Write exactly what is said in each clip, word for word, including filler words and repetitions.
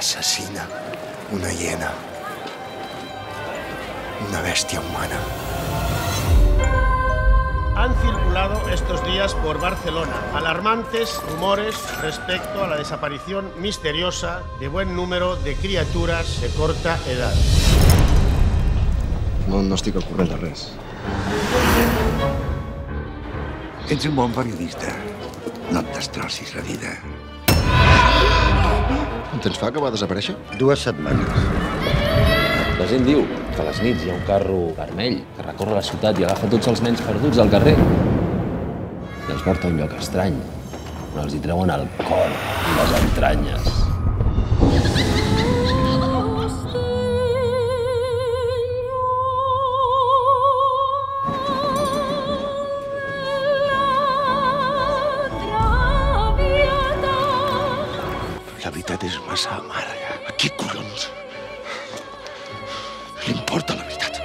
asesina, una hiena, una bestia humana. Han circulado estos días por Barcelona alarmantes rumores respecto a la desaparición misteriosa de buen número de criaturas de corta edad. No, no estic al corrent de res. Ets un bon periodista. No et destrossis la vida. Quant temps fa que va desaparèixer? Dues setmanes. La gent diu que a les nits hi ha un carro vermell que recorre la ciutat i agafa tots els nens perduts al carrer i els porta a un lloc estrany on els hi treuen el cor i les entranyes. La veritat és massa amarga. A qui collons li importa la veritat?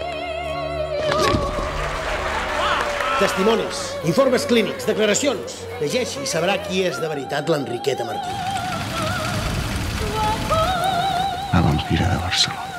Testimonis, informes clínics, declaracions. Llegeixi i sabrà qui és de veritat l'Enriqueta Martí. La vampira de Barcelona.